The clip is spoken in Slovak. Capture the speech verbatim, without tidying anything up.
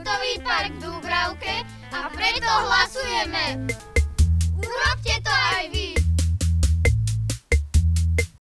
športový park v Dúbravke a preto hlasujeme. Urobte to aj vy!